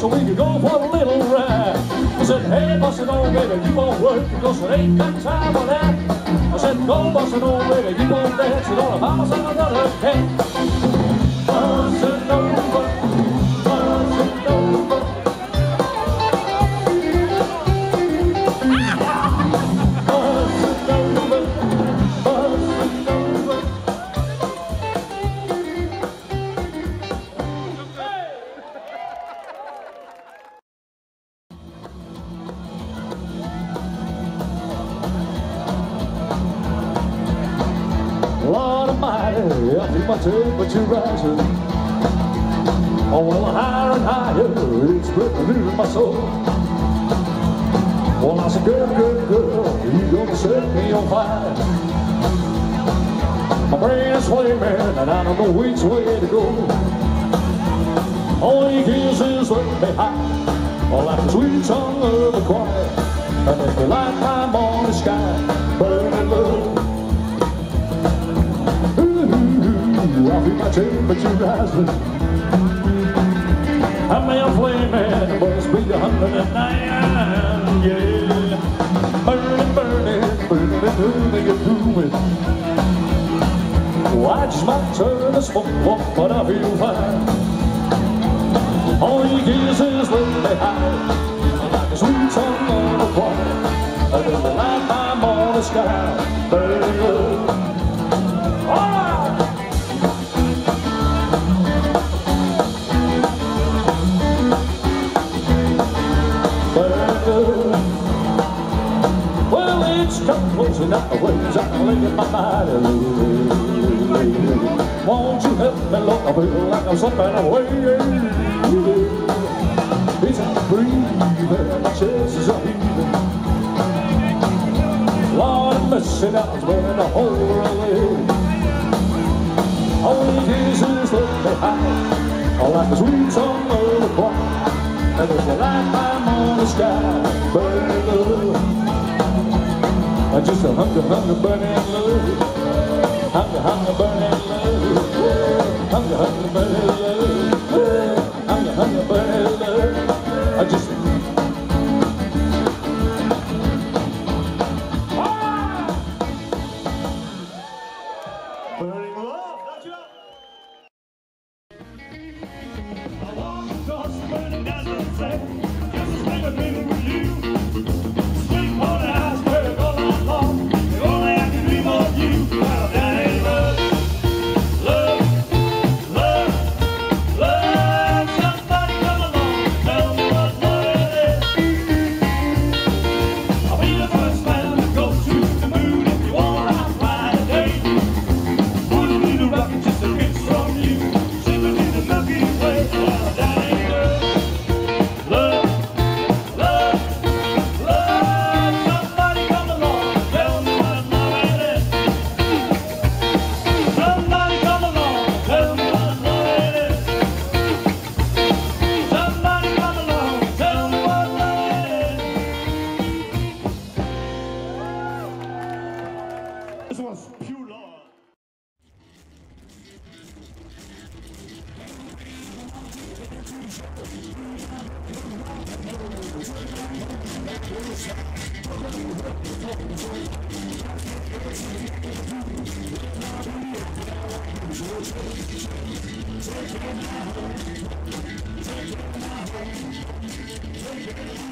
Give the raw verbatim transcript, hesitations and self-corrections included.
so we could go for a little ride. I said, hey, bust it on, baby, keep on working, because it ain't got time for that. I said, go bust it on, baby, keep on dancing, gonna find myself another cat. Bust it over, bust it over. Lord Almighty, I feel my temperature rising. Oh, well, higher and higher, it's spreading into my soul. Well, I said, girl, girl, girl, you gonna set me on fire. My brain is flaming, and I don't know which way to go. All you kisses let me high, oh, like the sweet song of a choir. And if the lifetime on the sky, burning love. I feel my temperature rising. I may have flaming, but it's been a hundred and nine, yeah. Burning, burning, burning, burning, and moving. Oh, I just might turn to smoke, but I feel fine. All you kisses let me high, like a sweet song on the choir. And there's a lifetime on the sky, burning love. All right. Well, it's come closing up the ways I'm laying my body. Won't you help me, Lord? I feel like I'm slipping away. It's not breathing, my chest is a heaving. Lord, I'm missing out, it's burning a whole away. All you kisses let me high, all like a sweet song of the choir. And there's a lifetime on the sky, burning love. Just a hunger, hunger, burning love. Hunger, hunger, burning love. Hunger, hunger, burning love. Hunger, hunger, burning love. I just burning love. That's it. I walk across the burning desert, say, just as never been with you. Sleep on the iceberg all night long. If only I could dream of you. Well, that ain't love. Love, love, love. Somebody come along and tell me what love is. I'll be the first man to go to the moon if you want to fly today. Wouldn't need a rocket, just a kiss from you. Shipping in the Milky Way. Well, that ain't love. Love, love, love. Somebody come along and tell me what love is. Somebody come along and tell me what love is. Somebody come along and tell me what love is. This was pure love. Take it now.